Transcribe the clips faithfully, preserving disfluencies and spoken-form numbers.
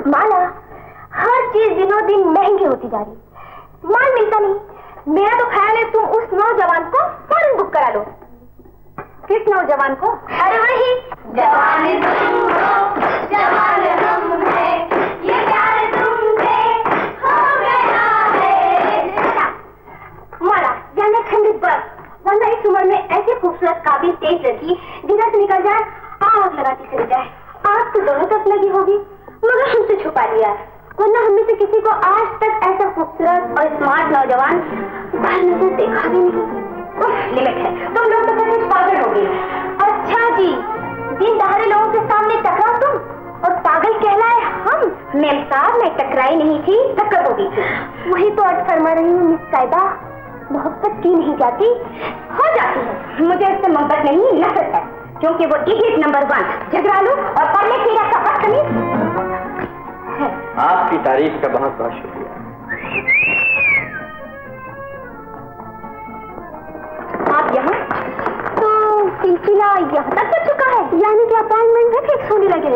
माला, हर चीज दिनों दिन महंगी होती जा रही, माल मिलता नहीं। मेरा तो ख्याल है तुम उस नौजवान को फौरन बुक करा लो। किस नौजवान को? अरे वही जवान तुम हो, जवान हम हैं, ये प्यार तुमसे हो गया है। माला, जाने खंडित बस, वरना इस उम्र में ऐसे खूबसूरत काबिल तेज लड़की जिधर से निकल जाए आग लगाती चली जाए। आग तो दोनों तरफ लगी होगी, मगर हमसे छुपा लिया, वरना हम में से किसी को आज तक ऐसा खूबसूरत और स्मार्ट नौजवान घर में तो देखा भी नहीं। लिमिट है, तुम लोग तो कभी पागल होगी। अच्छा जी, दिन दहाड़े लोगों के सामने टकराओ तुम, और पागल कहलाए हम। मैम साहब, मैं टकराई नहीं थी, टक्कर हो गई थी। वही तो आज फरमा रही हूँ मिस साहिबा, मोहब्बत की नहीं जाती, हो जाती है। मुझे इससे मोहब्बत नहीं, नफरत है, क्योंकि वो इडियट नंबर वन, झगड़ालू और पढ़ने फिर का बदतमीज। आपकी तारीफ का बहुत बहुत शुक्रिया। आप यहाँ तो सिलसिला यहाँ तक चल चुका है, यानी कि अपॉइंटमेंट में फिक्स होने लगे।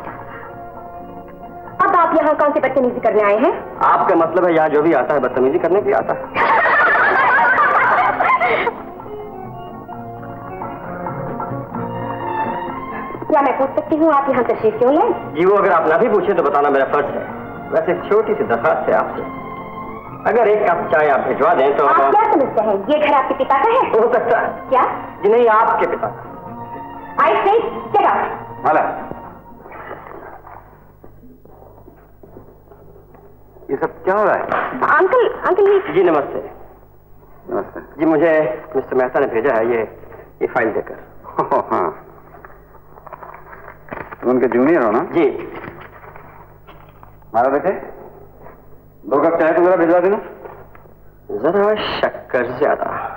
अब आप यहाँ कौन से बदतमीजी करने आए हैं? आपका मतलब है यहाँ जो भी आता है बदतमीजी करने के लिए आता है? क्या मैं पूछ सकती हूँ आप यहाँ तशरीफ क्यों लें? जी वो अगर आप ना भी पूछे तो बताना मेरा फर्ज है। वैसे एक छोटी सी दरखास्त है आपसे, अगर एक कप चाय आप भिजवा दें तो। आप क्या समझते हैं ये घर आपके पिता का है? हो सकता है। क्या? जी नहीं, आपके पिता का। आई से गेट आउट। माला, ये सब क्या हो रहा है? अंकल, अंकल जी नमस्ते। नमस्ते जी, मुझे मिस्टर मेहता ने भेजा है ये ये फाइल देकर। हाँ, उनके जूनियर हो ना? जी। मारा बेटे, दो कप चाय तो जरा भिजवा देना। जरा शक्कर ज्यादा।